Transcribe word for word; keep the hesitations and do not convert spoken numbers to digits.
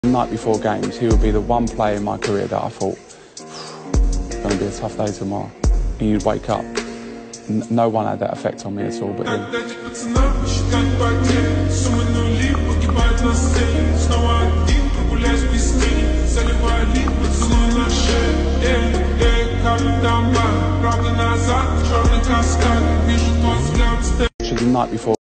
The night before games, he would be the one player in my career that I thought, it's going to be a tough day tomorrow. And you'd wake up. N no one had that effect on me at all but him. The night before